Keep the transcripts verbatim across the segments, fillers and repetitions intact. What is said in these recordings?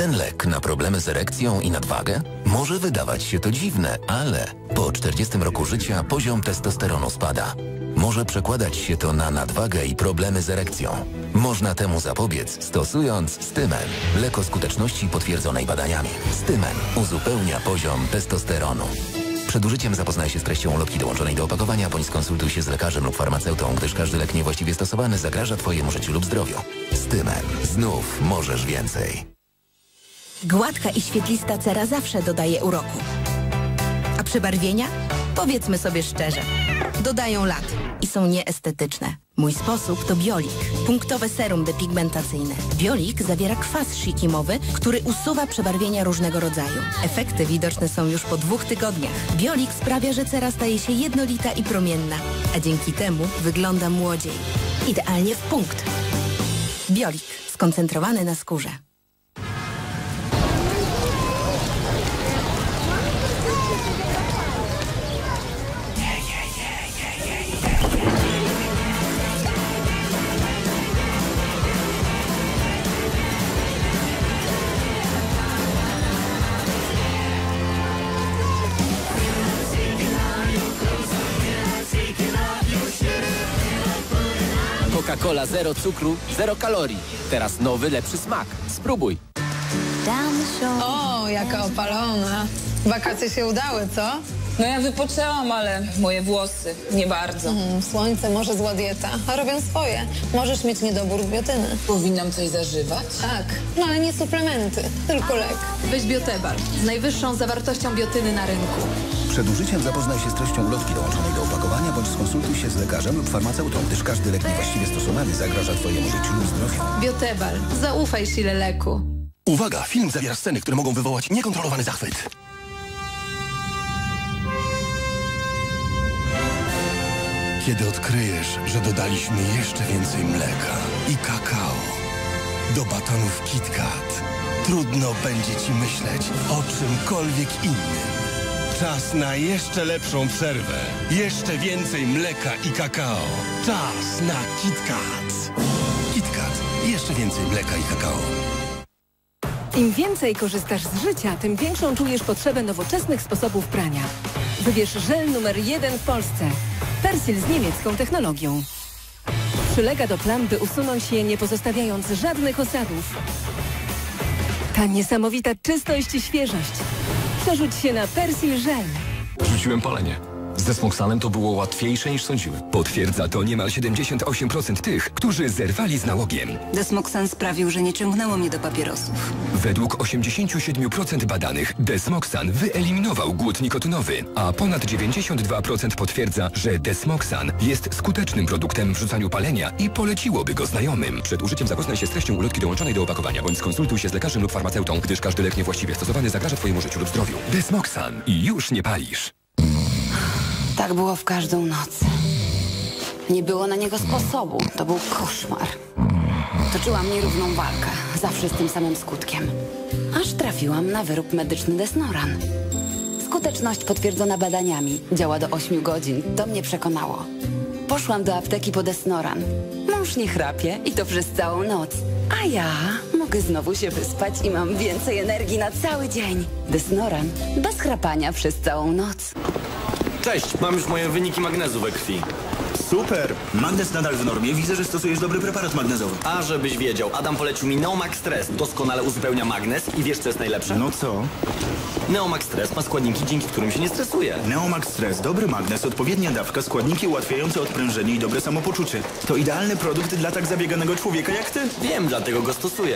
Jeden lek na problemy z erekcją i nadwagę? Może wydawać się to dziwne, ale po czterdziestym roku życia poziom testosteronu spada. Może przekładać się to na nadwagę i problemy z erekcją. Można temu zapobiec stosując Stymen. Lek o skuteczności potwierdzonej badaniami. Stymen uzupełnia poziom testosteronu. Przed użyciem zapoznaj się z treścią ulotki dołączonej do opakowania, bądź skonsultuj się z lekarzem lub farmaceutą, gdyż każdy lek niewłaściwie stosowany zagraża Twojemu życiu lub zdrowiu. Stymen. Znów możesz więcej. Gładka i świetlista cera zawsze dodaje uroku. A przebarwienia? Powiedzmy sobie szczerze. Dodają lat i są nieestetyczne. Mój sposób to Biolik. Punktowe serum depigmentacyjne. Biolik zawiera kwas shikimowy, który usuwa przebarwienia różnego rodzaju. Efekty widoczne są już po dwóch tygodniach. Biolik sprawia, że cera staje się jednolita i promienna, a dzięki temu wygląda młodziej. Idealnie w punkt. Biolik. Skoncentrowany na skórze. Coca-Cola zero cukru, zero kalorii. Teraz nowy, lepszy smak. Spróbuj. O, jaka opalona. Wakacje się udały, co? No ja wypoczęłam, ale moje włosy nie bardzo. Mm, słońce, może zła dieta. A robią swoje. Możesz mieć niedobór biotyny. Powinnam coś zażywać? Tak, no ale nie suplementy, tylko lek. Weź Biotebal z najwyższą zawartością biotyny na rynku. Przed użyciem zapoznaj się z treścią ulotki dołączonej do opakowania, bądź skonsultuj się z lekarzem lub farmaceutą, gdyż każdy lek niewłaściwie stosowany zagraża Twojemu życiu lub zdrowiu. Biotebal. Zaufaj sile leku. Uwaga! Film zawiera sceny, które mogą wywołać niekontrolowany zachwyt. Kiedy odkryjesz, że dodaliśmy jeszcze więcej mleka i kakao do batonów KitKat, trudno będzie ci myśleć o czymkolwiek innym. Czas na jeszcze lepszą przerwę. Jeszcze więcej mleka i kakao. Czas na KitKat. KitKat. Jeszcze więcej mleka i kakao. Im więcej korzystasz z życia, tym większą czujesz potrzebę nowoczesnych sposobów prania. Wybierz żel numer jeden w Polsce. Persil z niemiecką technologią. Przylega do plam, by usunąć je, nie pozostawiając żadnych osadów. Ta niesamowita czystość i świeżość. Przerzuć się na Persil żel. Rzuciłem palenie. Z Desmoxanem to było łatwiejsze niż sądziłem. Potwierdza to niemal siedemdziesiąt osiem procent tych, którzy zerwali z nałogiem. Desmoxan sprawił, że nie ciągnęło mnie do papierosów. Według osiemdziesiąt siedem procent badanych Desmoxan wyeliminował głód nikotynowy, a ponad dziewięćdziesiąt dwa procent potwierdza, że Desmoxan jest skutecznym produktem w rzucaniu palenia i poleciłoby go znajomym. Przed użyciem zapoznaj się z treścią ulotki dołączonej do opakowania, bądź skonsultuj się z lekarzem lub farmaceutą, gdyż każdy lek niewłaściwie stosowany zagraża Twojemu życiu lub zdrowiu. Desmoxan i już nie palisz. Tak było w każdą noc. Nie było na niego sposobu. To był koszmar. Toczyłam nierówną walkę, zawsze z tym samym skutkiem. Aż trafiłam na wyrób medyczny Desnoran. Skuteczność potwierdzona badaniami. Działa do ośmiu godzin. To mnie przekonało. Poszłam do apteki po Desnoran. Mąż nie chrapie i to przez całą noc. A ja mogę znowu się wyspać i mam więcej energii na cały dzień. Desnoran bez chrapania przez całą noc. Cześć, mam już moje wyniki magnezu we krwi. Super! Magnez nadal w normie. Widzę, że stosujesz dobry preparat magnezowy. A żebyś wiedział, Adam polecił mi Neomax Stress. Doskonale uzupełnia magnez i wiesz, co jest najlepsze? No co? Neomax Stress ma składniki, dzięki którym się nie stresuje. Neomax Stress, dobry magnez, odpowiednia dawka, składniki ułatwiające odprężenie i dobre samopoczucie. To idealny produkt dla tak zabieganego człowieka jak ty. Wiem, dlatego go stosuję.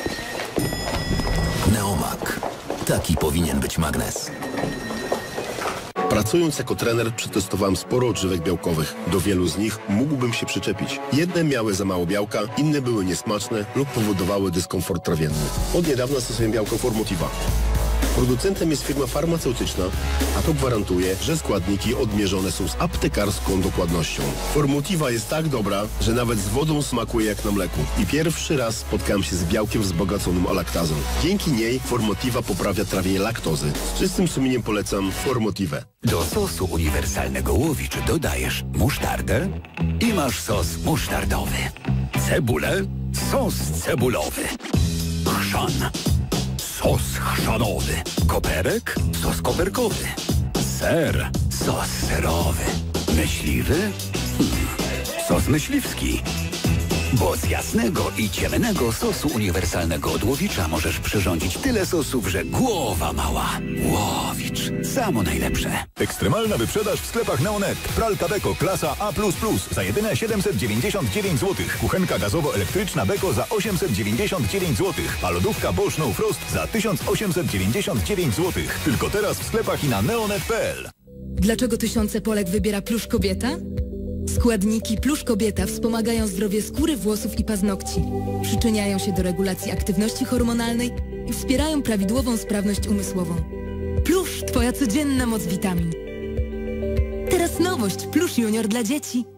Neomak. Taki powinien być magnez. Pracując jako trener przetestowałem sporo odżywek białkowych. Do wielu z nich mógłbym się przyczepić. Jedne miały za mało białka, inne były niesmaczne lub powodowały dyskomfort trawienny. Od niedawna stosuję białko Formotiva. Producentem jest firma farmaceutyczna, a to gwarantuje, że składniki odmierzone są z aptekarską dokładnością. Formotiva jest tak dobra, że nawet z wodą smakuje jak na mleku. I pierwszy raz spotkałem się z białkiem wzbogaconym o laktazę. Dzięki niej Formotiva poprawia trawienie laktozy. Z czystym sumieniem polecam Formotivę. Do sosu uniwersalnego Łowicz dodajesz musztardę i masz sos musztardowy. Cebulę, sos cebulowy. Chrzan. sos chrzanowy. Koperek? Sos koperkowy. Ser? Sos serowy. Myśliwy? Hmm. Sos myśliwski. Bo z jasnego i ciemnego sosu uniwersalnego od Łowicza możesz przyrządzić tyle sosów, że głowa mała. Łowicz. Samo najlepsze. Ekstremalna wyprzedaż w sklepach Neonet. Pralka Beko klasa A plus plus za jedyne siedemset dziewięćdziesiąt dziewięć złotych. Kuchenka gazowo-elektryczna Beko za osiemset dziewięćdziesiąt dziewięć złotych. A lodówka Bosch No Frost za tysiąc osiemset dziewięćdziesiąt dziewięć złotych. Tylko teraz w sklepach i na neonet kropka p l. Dlaczego tysiące Polek wybiera Plusz Kobieta? Składniki Plusz Kobieta wspomagają zdrowie skóry, włosów i paznokci. Przyczyniają się do regulacji aktywności hormonalnej i wspierają prawidłową sprawność umysłową. Plusz, twoja codzienna moc witamin. Teraz nowość Plusz Junior dla dzieci.